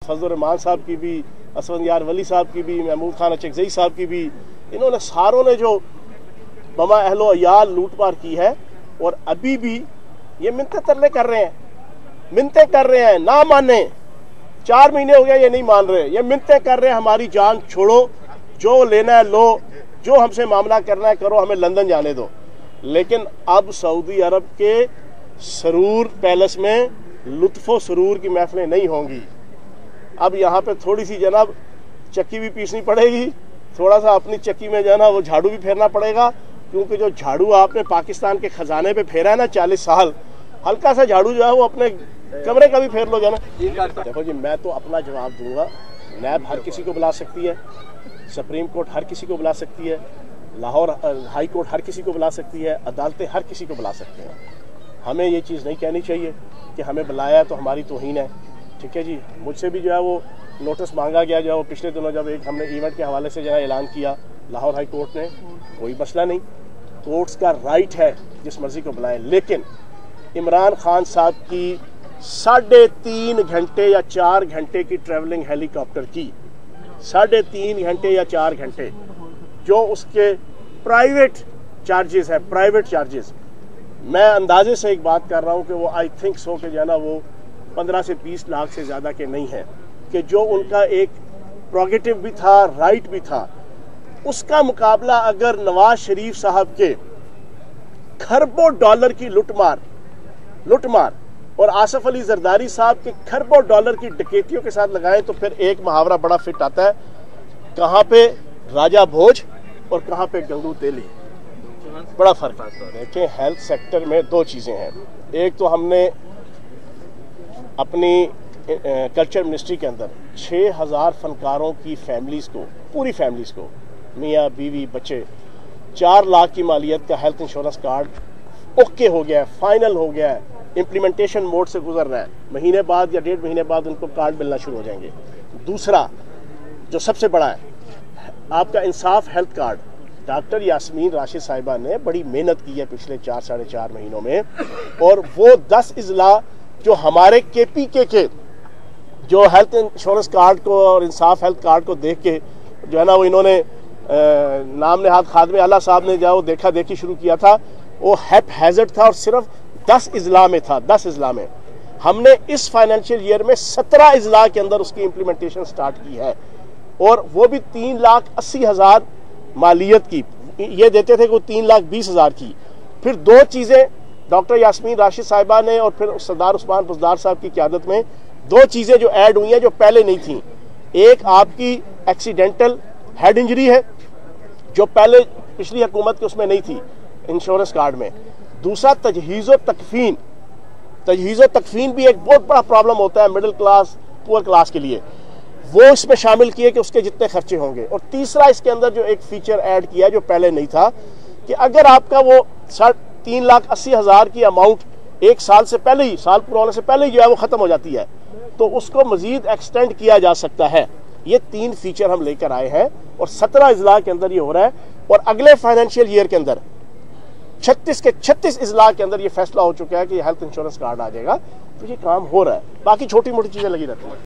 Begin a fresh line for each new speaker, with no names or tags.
फजल रहमान साहब की भी, असफंदियार वली साहब की भी, महमूद खान अचकजई साहब की भी, इन्होंने सारों ने जो बमा अहलो अयाल लूट मार की है, और अभी भी ये मिन्नतें तरले कर रहे हैं, मिन्नतें कर रहे हैं, ना माने। 4 महीने हो गए ये नहीं मान रहे, ये मिन्नतें कर रहे हैं हमारी जान छोड़ो, जो लेना है लो, जो हमसे मामला करना है करो, हमें लंदन जाने दो। लेकिन अब सऊदी अरब के सरूर पैलेस में लुत्फो सरूर की महफिलें नहीं होंगी। अब यहाँ पे थोड़ी सी जनाब चक्की भी पीसनी पड़ेगी, थोड़ा सा अपनी चक्की में जो है ना वो झाड़ू भी फेरना पड़ेगा, क्योंकि जो झाड़ू आपने पाकिस्तान के खजाने पे फेरा है ना 40 साल, हल्का सा झाड़ू जो है वो अपने कमरे का भी फेर लो जाना। देखो जी, मैं तो अपना जवाब दूंगा। नैब हर किसी को बुला सकती है, सुप्रीम कोर्ट हर किसी को बुला सकती है, लाहौर हाई कोर्ट हर किसी को बुला सकती है, अदालतें हर किसी को बुला सकते हैं। हमें ये चीज़ नहीं कहनी चाहिए कि हमें बुलाया तो हमारी तौहीन है। ठीक है जी, मुझसे भी जो है वो नोटिस मांगा गया, जो है वो पिछले दिनों जब एक हमने इवेंट के हवाले से जो है ऐलान किया लाहौर हाई कोर्ट ने, कोई मसला नहीं, कोर्ट्स का राइट है जिस मर्जी को बुलाएं। लेकिन इमरान खान साहब की 3.5 घंटे या 4 घंटे की ट्रैवलिंग हेलीकॉप्टर की, 3.5 घंटे या 4 घंटे, जो उसके प्राइवेट चार्जेस है, प्राइवेट चार्जेस, मैं अंदाजे से एक बात कर रहा हूं कि वो आई थिंक सो कि जो है ना वो 15 से 20 लाख से ज्यादा के नहीं है, कि जो उनका एक प्रोगेटिव भी था, राइट भी था, उसका मुकाबला अगर नवाज शरीफ साहब के खरबों डॉलर की लुटमार और आसिफ अली जरदारी साहब के खरबों डॉलर की डकैतियों के साथ लगाएं, तो फिर एक मुहावरा बड़ा फिट आता है, कहां पे राजा भोज और कहां पे गंगू तेली, बड़ा फर्क है। देखें, हेल्थ सेक्टर में 2 चीजें हैं। एक तो हमने अपनी कल्चर मिनिस्ट्री के अंदर 6000 फनकारों की फैमिलीज को, पूरी फैमिलीज को, मियाँ बीवी बच्चे, 4 लाख की मालियत का हेल्थ इंश्योरेंस कार्ड ओके हो गया है, फाइनल हो गया है, इम्प्लीमेंटेशन मोड से गुजर रहा है। महीने बाद या 1.5 महीने बाद उनको कार्ड मिलना शुरू हो जाएंगे। दूसरा जो सबसे बड़ा है, आपका इंसाफ health card. Doctor Yasmin Rashid साहिबा ने बड़ी मेहनत की है पिछले 4-4.5 महीनों में, और वो 10 अजला जो हमारे KPK के जो हेल्थ इंश्योरेंस कार्ड को और इंसाफ हेल्थ कार्ड को देख के जो है ना वो इन्होंने नाम नेहाद खादमे आला साहब ने जो देखा देखी शुरू किया था, वो हैप हैजर्ड था और सिर्फ 10 अजला में था। 10 अजला में हमने इस फाइनेंशियल ईयर में 17 अजला के अंदर उसकी इम्प्लीमेंटेशन स्टार्ट की है, और वो भी 3,80,000 मालियत की, ये देते थे कि 3,20,000 की। फिर 2 चीजें डॉक्टर यास्मीन राशिद साहिबा ने और फिर सरदार उस्मान बुज़दार साहब की क़यादत में 2 चीजें जो ऐड हुई हैं जो पहले नहीं थी। एक आपकी एक्सीडेंटल हेड इंजरी है, जो पहले पिछली हुकूमत के उसमें नहीं थी इंश्योरेंस कार्ड में। दूसरा तजहीज़ तकफीन भी एक बहुत बड़ा प्रॉब्लम होता है मिडिल क्लास पुअर क्लास के लिए, वो इसमें शामिल किए कि उसके जितने खर्चे होंगे। और तीसरा इसके अंदर जो एक फीचर ऐड किया जो पहले नहीं था, कि अगर आपका वो 3,80,000 की अमाउंट 1 साल से पहले ही, साल पूरा होने से पहले ही जो है वो खत्म हो जाती है, तो उसको मजीद एक्सटेंड किया जा सकता है। ये 3 फीचर हम लेकर आए हैं और 17 अजला के अंदर ये हो रहा है, और अगले फाइनेंशियल ईयर के अंदर 36 के 36 अजला के अंदर ये फैसला हो चुका है कि हेल्थ इंश्योरेंस कार्ड आ जाएगा। तो ये काम हो रहा है, बाकी छोटी मोटी चीजें लगी रहती हैं।